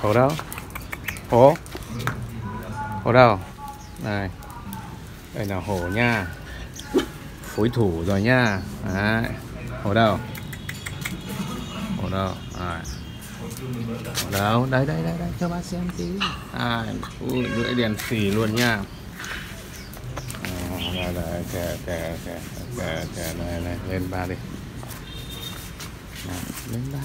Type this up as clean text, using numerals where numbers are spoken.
Hổ đâu? Hổ? Hổ đâu? Này, đây là hổ nha, phối thủ rồi nha. Đấy. Hổ đâu? Hổ đâu? Đấy. Hổ đâu? Đây đây đây đây, cho bác xem tí. Ui, lưỡi đèn xì luôn nha. Đây đây, kìa này lên ba đi. Này, lên ba.